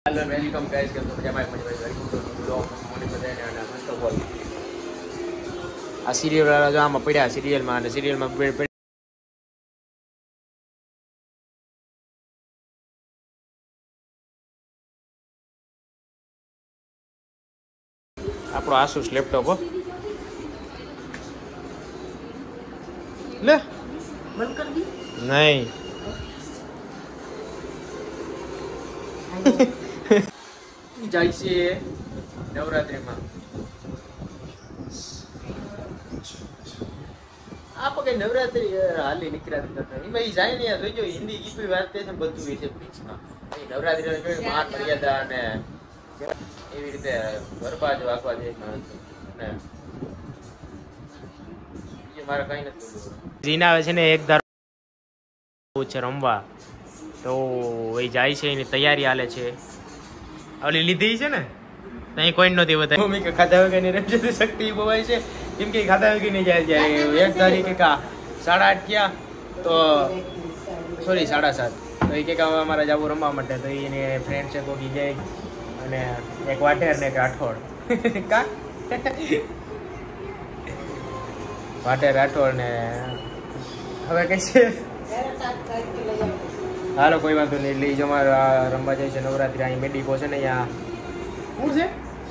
Hello welcome guys કેમ છો મજામાં વેલકમ ટુ બ્લોગ મોર્નિંગ બધાને અને ફર્સ્ટ ઓફ ઓલ આ સિરિયલ વાળા જો આમાં પડ્યા સિરિયલમાં અને સિરિયલમાં આપણો આસુસ લેપટોપ હો લે બંધ કર દી નહીં જાય છે નવરાત્રિમાં આપ કઈ નવરાત્રી હાલી નીકળ્યા હતા એમાં એ જાય ને જોઈજો હિન્દી ગીત વાંચતે છે બધું હોય છે પિક્ચરમાં નવરાત્રી જોઈ મહાન મર્યાદા અને એવી રીતે ગરબા જ વાગવા દે ને મારે કઈ નથી જીના આવે છે ને એક ધારો છે રમવા તો એ જાય છે એની તૈયારી હાલે છે ઓલી લીધી છે ને ત્યાં કોઈ નહોતી બતાવી મમ્મી કે ખાધા વગરની રમજતી શક્તિ બવાય છે કેમ કે ખાધા વગર નહીં જાય ત્યારે એક તારીખે કા 8:30 થયા તો સોરી 7:30 તો એ કે અમારે જવું રમવા માટે તો એને ફ્રેન્ડ છે કોકી જાય અને એક વાટેર ને એક રાઠોડ કા વાટેર રાઠોડ ને હવે કઈ છે હાલો કોઈ વાંધો નહીં એટલે અમારે રમવા જાય છે નવરાત્રી અહીં મેડિકો છે ને અહીંયા શું છે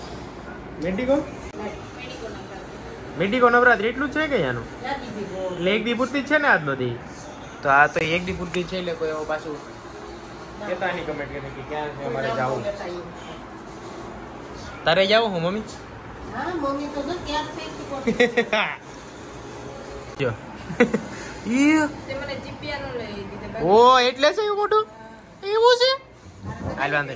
મેડિકો નવરાત્રી એટલું જ છે કે અહીંયાનું એટલે એક દી પૂરતી જ છે ને આજનો દી તો આ તો એક દી પૂરતી છે એટલે કોઈ પાછું કહેતા નહીં કમેન્ટ કરે કે ક્યાં છે અમારે જવું તારે જાવ હું મમ્મી જો ઓ એટલે છે એવું મોટું એવું છે હાલ વાંધો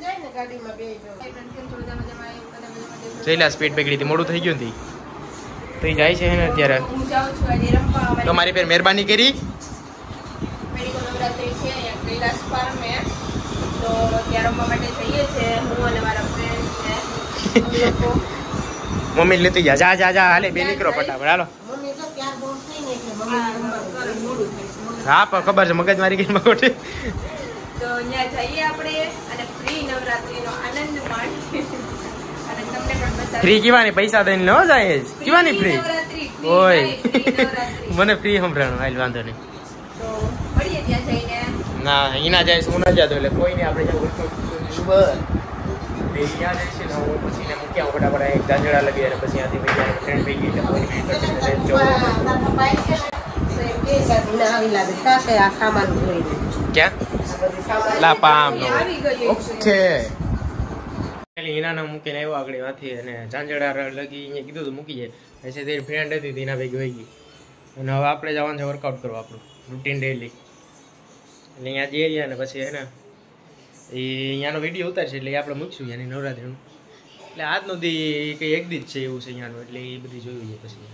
ચેલા સ્પીડ પકડી હતી મોડું થઈ ગયું હતી તો એ જાય છે ને અત્યારે તમારી પેર મહેરબાની કરી મમ્મી લેતી જા જા જા હાલે બે નીકળો ફટાફટ હાલો હા પણ ખબર છે મગજ મારી ગઈ મગોટી તો અહીંયા જઈએ આપણે અને ફ્રી નવરાત્રીનો આનંદ માણીએ અને તમને પણ બતાવીએ ફ્રી કીવાની પૈસા દઈને ન જાય કીવાની ફ્રી ઓય મને ફ્રી સંભળાણું હાલ વાંધો નહીં તો મળીએ ત્યાં જઈને ના એના જાય હું ના જાતો એટલે કોઈ નહીં આપણે ત્યાં જઈશે ને હું પછી ને મૂક્યા ફટાફટ એક જાંજડા લગી અને પછી ત્યાંથી ભાઈ ફ્રેન્ડ ભેગી એટલે કોઈ ક્યાં લાપામ ઓકે હિનાના મૂકીને આવ્યો આગળ વાથી અને ઝાંઝડા લગી અહીંયા કીધું તો મૂકી જાય પછી તેની ફ્રેન્ડ હતી તેના ભેગી વહી ગઈ અને હવે આપણે જવાનું છે વર્કઆઉટ કરવા આપણું રૂટીન ડેલી એટલે અહીંયા જઈએ રહ્યા ને પછી હે ને એ અહીંયાનો વિડીયો ઉતારશે એટલે આપણે મૂકશું ત્યાંની નવરાત્રીનું એટલે આજનો દી કંઈ એક દી જ છે એવું છે અહીંયાનું એટલે એ બધી જોયું છે પછી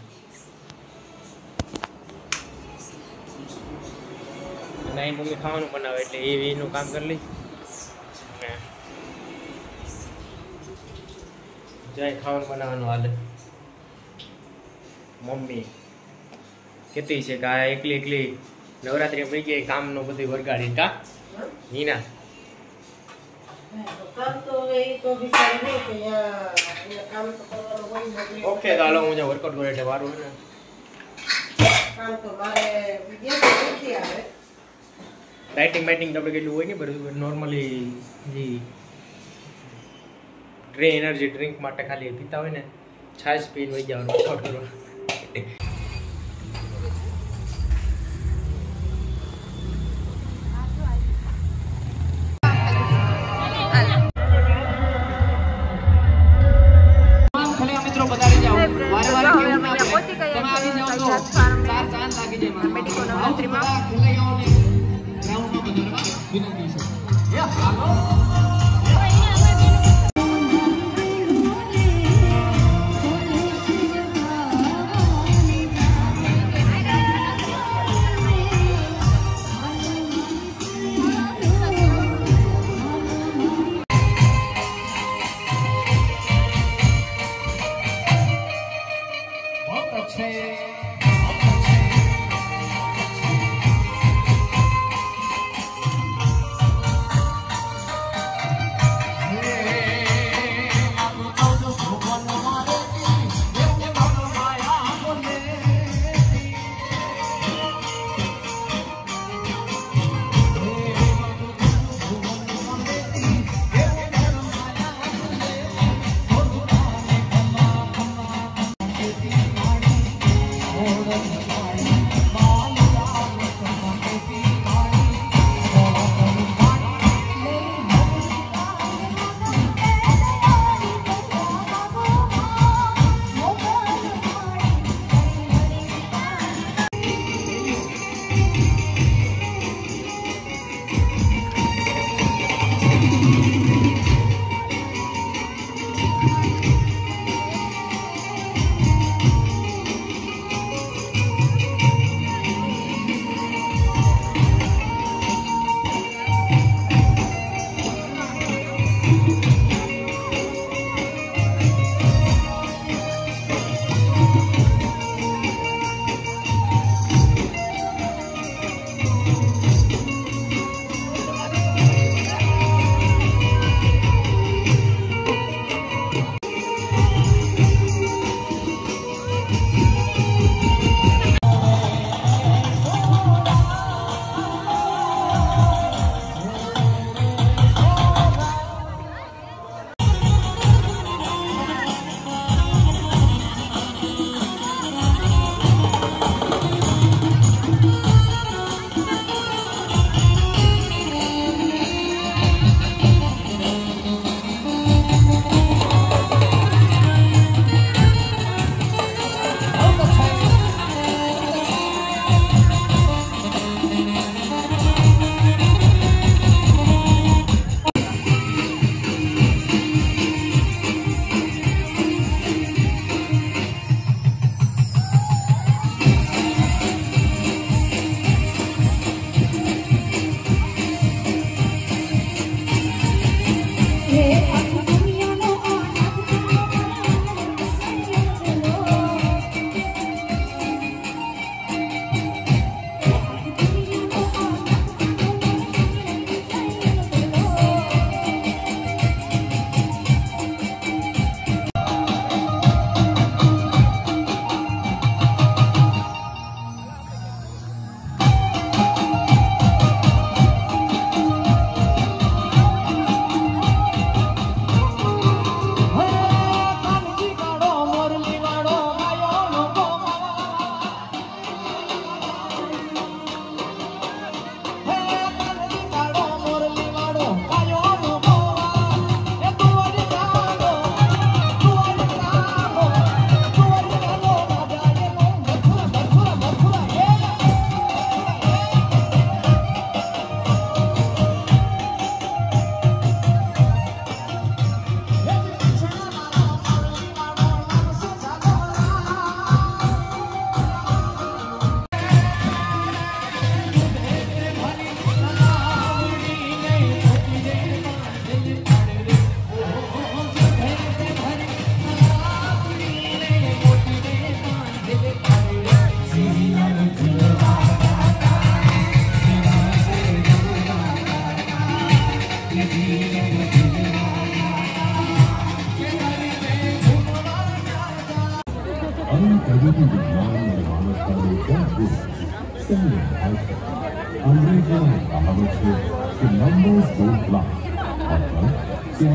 અને અહીં મમ્મી ખાવાનું બનાવે એટલે એનું કામ કરી લઈ જાય ખાવાનું બનાવવાનું હાલે મમ્મી કહેતી છે કે આ એકલી નવરાત્રી પડી ગઈ કામનું બધું વરગાડી કા નીના ઓકે તો હાલો હું વર્કઆઉટ કરું એટલે વારું ને ડાયટિંગ બાઇટિંગ આપણે કેટલું હોય ને બધું નોર્મલી જે એનર્જી ડ્રિંક માટે ખાલી પીતા હોય ને છાશ પીને વહી જવાનું વર્કઆઉટ કરવા મેડિકો નવરાત્રીમાં प्रगति विज्ञान में मानवता ने क्या गुण सही है। अंग्रेजों ने कहावत है कि नंबर्स डोंट लाई, मतलब क्या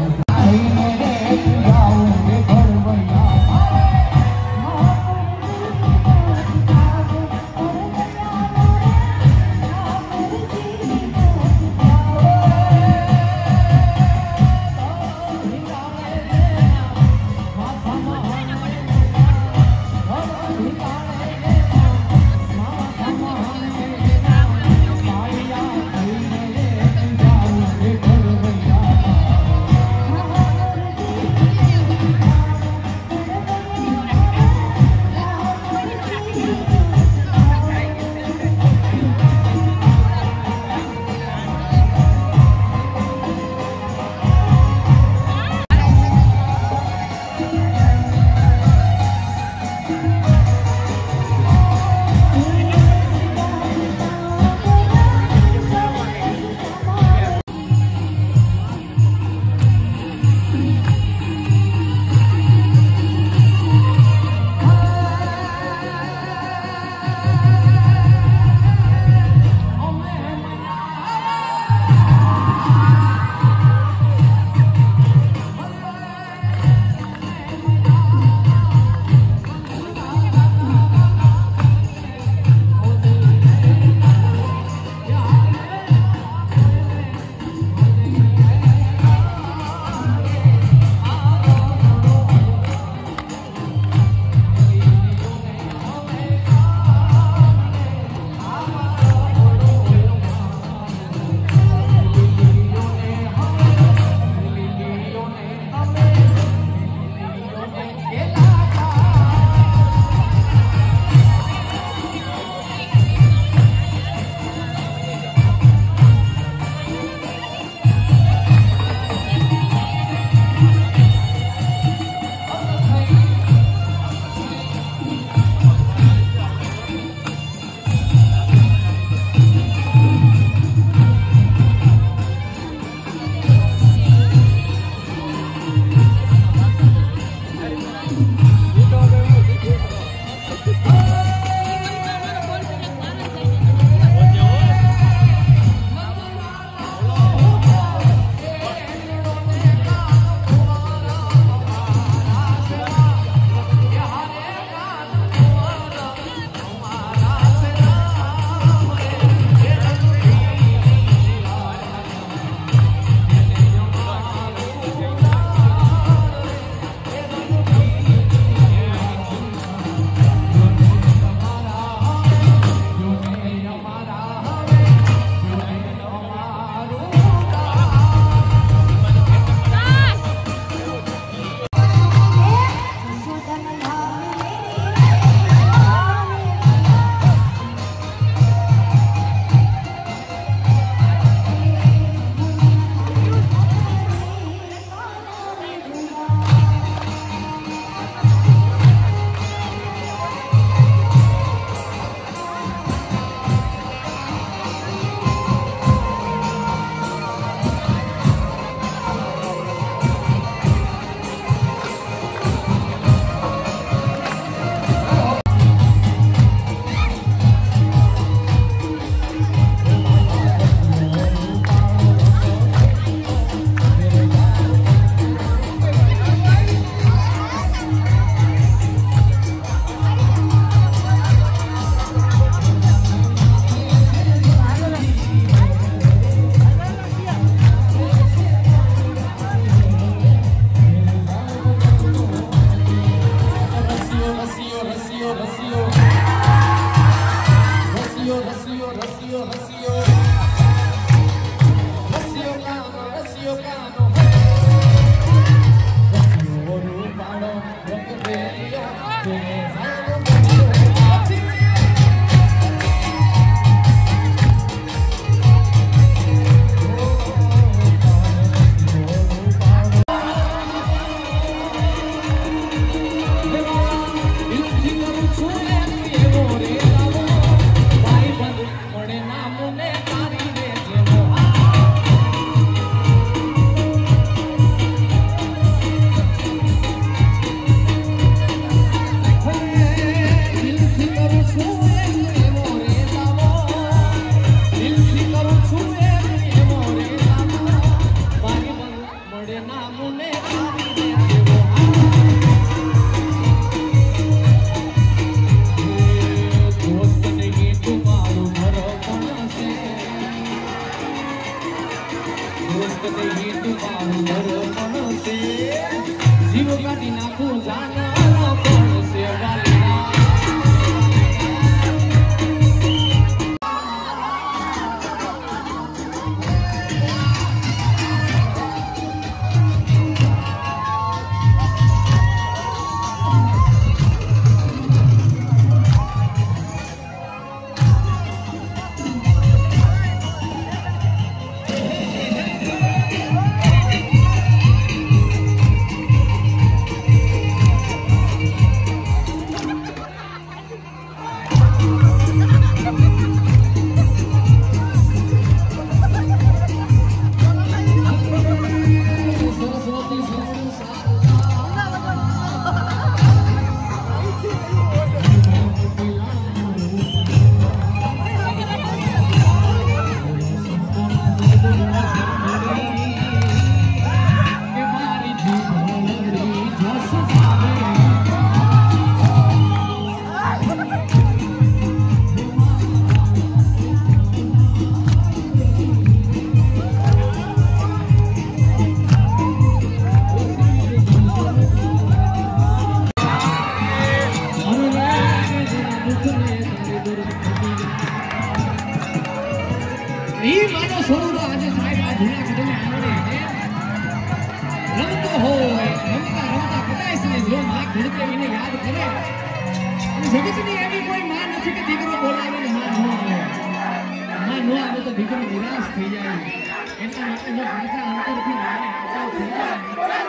જગતની એવી કોઈ માં નથી કે દીકરો બોલાવે ને માં ન આવે. માં ન આવે તો દીકરો નિરાશ થઈ જાય. એટલા માટે જો ભાષા અંતરથી માને આવતા થઈ જાય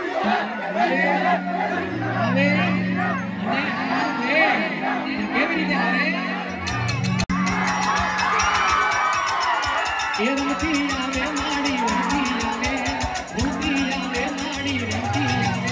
આવે કેવી રીતે આવે એ રમતી આવે માડી રમતી આવે રમતી આવે માડી રમતી આવે.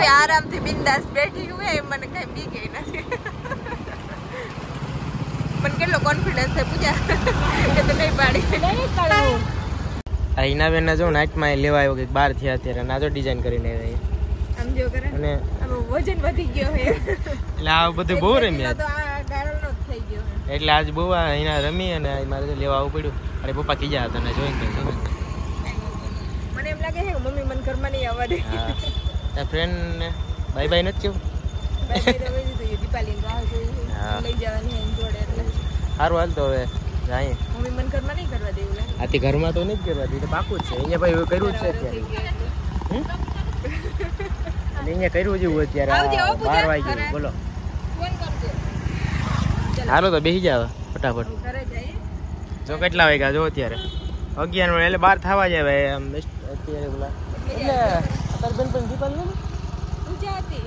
આરામથી બિંદાસ બેઠી હું મને કઈ બીક નથી. મને કેટલો કોન્ફિડન્સ છે પૂજા એ તો નહીં પાડી. આ હિનાબેન જો નાઇટમાં લેવા આવ્યો કે બહાર થયા અત્યારે ના જો ડિઝાઇન કરીને આમ જો કરે અને આમ વજન વધી ગયો હે એટલે આ બધું બહુ રમ્યા તો આ ગાળનો જ થઈ ગયો હે. એટલે આજ બહુ એના રમી અને મારે લેવા આવવું પડ્યું. અરે પપ્પા કીજા હતા ને જોઈને મને એમ લાગે છે કે મમ્મી મને ઘરમાં નહીં આવવા દે. હા તારા ફ્રેન્ડ ને બાય બાય નથી કેવું દીપાલી રાહ જોઈ લઈ જવાની એમ જોડે એટલે સારું હાલ તો હવે જાય. મમ્મી મને ઘરમાં નહીં કરવા દેવું લાગે. આથી ઘરમાં તો નહીં જ કરવા દે તો પાકું જ છે. અહીંયા ભાઈ કર્યું જ છે અત્યારે અહીંયા કર્યું જેવું અત્યારે 12 વાગ્યે બોલો ફોન કરજો. હાલો તો બેસી જાવ ફટાફટ. ઘરે જઈએ જો કેટલા વાગ્યા જો અત્યારે 11 એટલે 12 થવા જાય ભાઈ આમ અત્યારે બોલા એટલે અત્યારે બેન પણ દીપાલ ને પૂજા હતી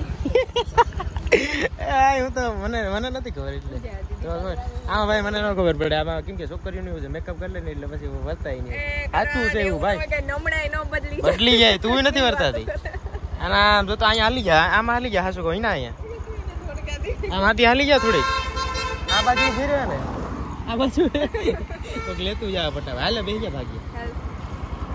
હું તો મને નથી ખબર એટલે હા ભાઈ મને ન ખબર પડે આમાં કેમ કે છોકરીઓને એવું છે મેકઅપ કરી લે ને એટલે પછી વર્તાય નહીં. સાચું છે એવું ભાઈ નમણાય ન બદલી જાય તું નથી વર્તાતી. અને આમ જો તો અહીંયા હાલી ગયા આમાં હાલી ગયા હાસુ કોઈ ના અહીંયા આમાંથી હાલી ગયા થોડીક આ બાજુ ફેરવે ને આ બાજુ તો લેતું જા ફટાફટ હાલે બેસી જા ભાગ્ય.